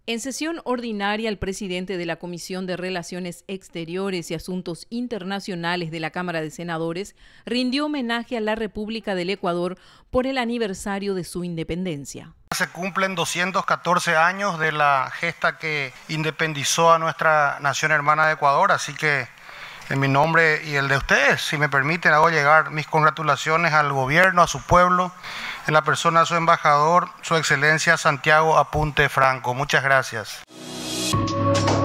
En sesión ordinaria, el presidente de la Comisión de Relaciones Exteriores y Asuntos Internacionales de la Cámara de Senadores rindió homenaje a la República del Ecuador por el aniversario de su independencia. Se cumplen 214 años de la gesta que independizó a nuestra nación hermana de Ecuador, así que en mi nombre y el de ustedes, si me permiten, hago llegar mis congratulaciones al gobierno, a su pueblo, en la persona de su embajador, su excelencia Santiago Apunte Franco. Muchas gracias.